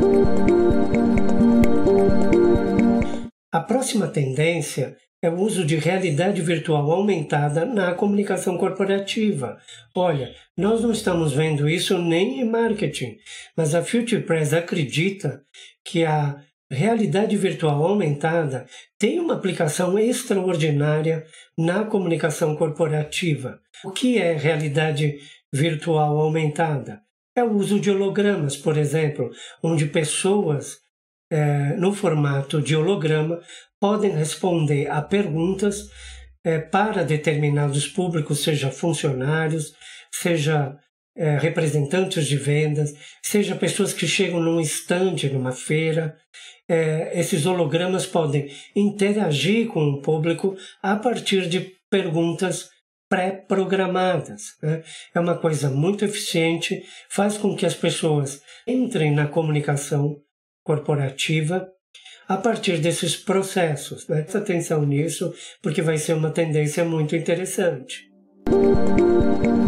A próxima tendência é o uso de realidade virtual aumentada na comunicação corporativa. Olha, nós não estamos vendo isso nem em marketing, mas a Future Press acredita que a realidade virtual aumentada tem uma aplicação extraordinária na comunicação corporativa. O que é realidade virtual aumentada? É o uso de hologramas, por exemplo, onde pessoas no formato de holograma, podem responder a perguntas para determinados públicos, seja funcionários, seja representantes de vendas, seja pessoas que chegam num estande, numa feira. Esses hologramas podem interagir com o público a partir de perguntas pré-programadas. É uma coisa muito eficiente, faz com que as pessoas entrem na comunicação corporativa a partir desses processos. Presta atenção nisso, porque vai ser uma tendência muito interessante.